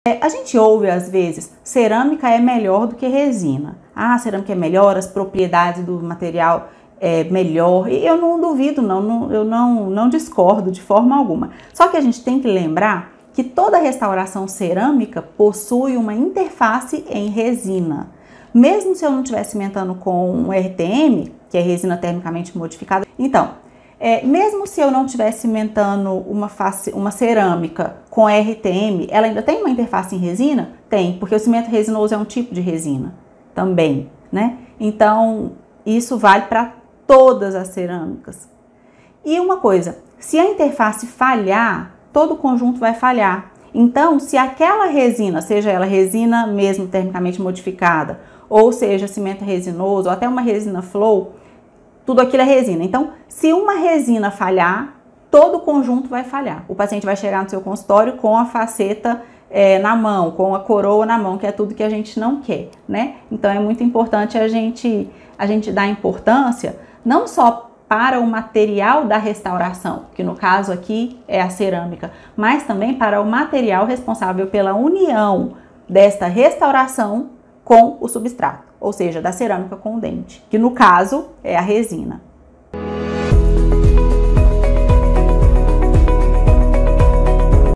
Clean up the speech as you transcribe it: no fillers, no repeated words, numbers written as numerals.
A gente ouve às vezes, cerâmica é melhor do que resina. Ah, cerâmica é melhor, as propriedades do material é melhor. E eu não duvido, eu não discordo de forma alguma. Só que a gente tem que lembrar que toda restauração cerâmica possui uma interface em resina. Mesmo se eu não estiver cimentando com um RTM, que é resina termicamente modificada, então, mesmo se eu não estiver cimentando uma cerâmica com RTM, ela ainda tem uma interface em resina? Tem, porque o cimento resinoso é um tipo de resina também, né? Então, isso vale para todas as cerâmicas. E uma coisa, se a interface falhar, todo o conjunto vai falhar. Então, se aquela resina, seja ela resina mesmo termicamente modificada, ou seja cimento resinoso, ou até uma resina flow, tudo aquilo é resina. Então, se uma resina falhar, todo o conjunto vai falhar. O paciente vai chegar no seu consultório com a faceta na mão, com a coroa na mão, que é tudo que a gente não quer, né? Então, é muito importante a gente dar importância, não só para o material da restauração, que no caso aqui é a cerâmica, mas também para o material responsável pela união desta restauração com o substrato, ou seja, da cerâmica com o dente, que no caso é a resina.